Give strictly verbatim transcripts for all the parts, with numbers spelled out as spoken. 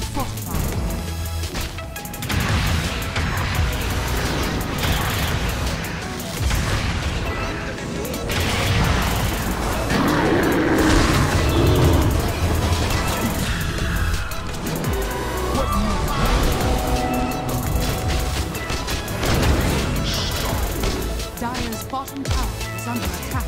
fortified. Dire's bottom tower is under attack.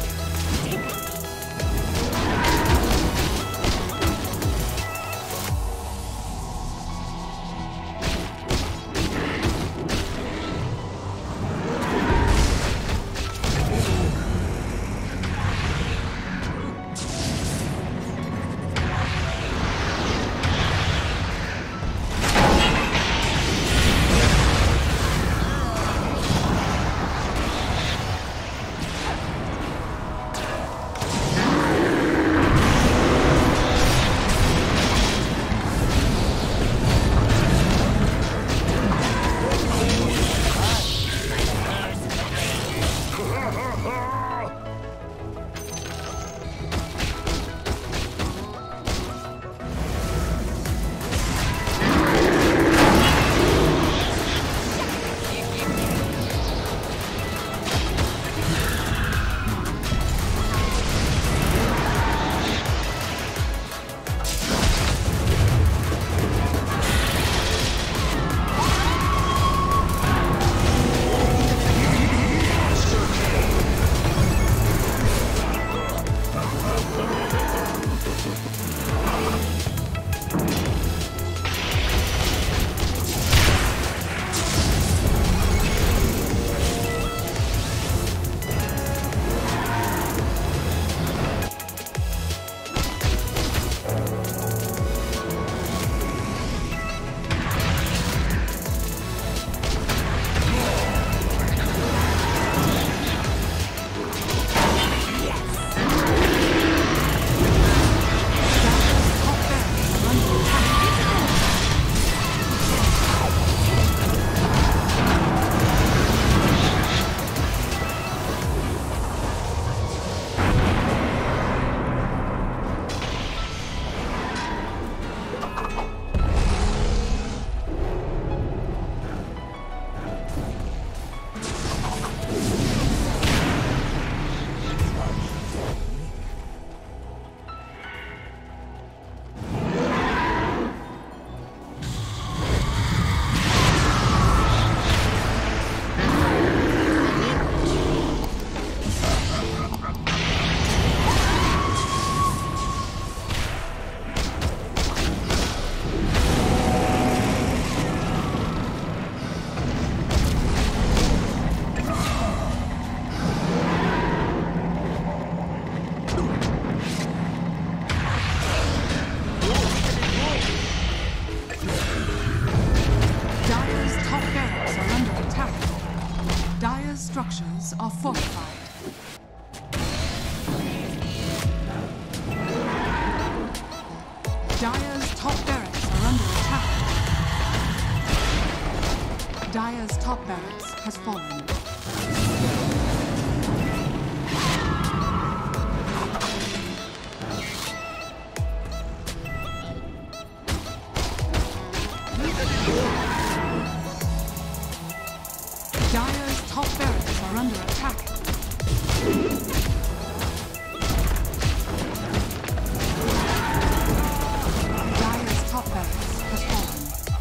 Structures are fortified. Dire's top barracks are under attack. Dire's top barracks has fallen. Dire's top barracks are under attack. Dire's top barracks has fallen.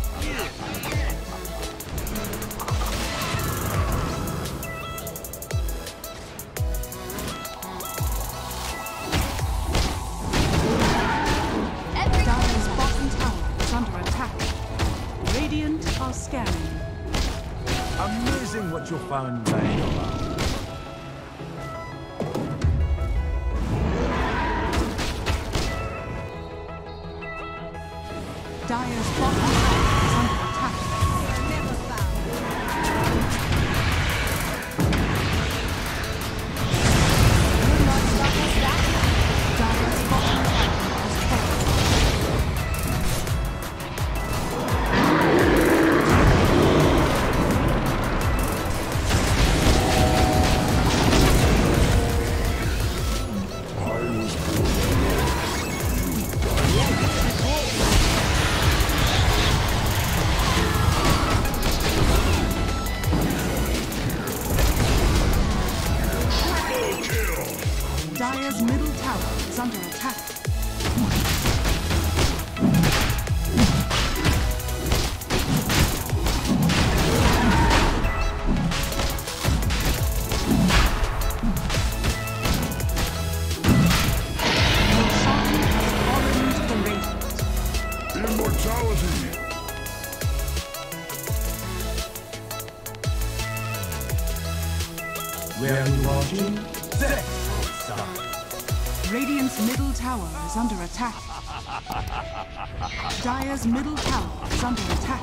Dire's bottom tower is under attack. Radiant are scanning. Amazing what you'll find laying around. Dire's bottom tower is under attack. Never found. Dire's bottom tower has fallen. Immortality! Where are you watching? Death, son. Radiant's middle tower is under attack. Dire's middle tower is under attack.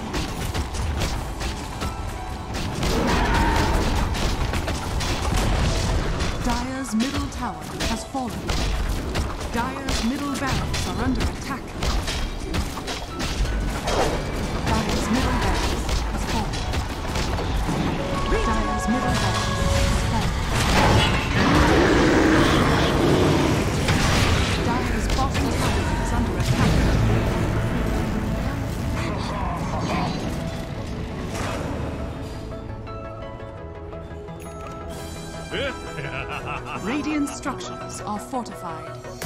Dire's middle tower has fallen. Dire's middle barracks are under attack. Dire's middle barracks has fallen. Dire's middle barracks has fallen. Dire's bottom tower is under attack. Radiant structures are fortified.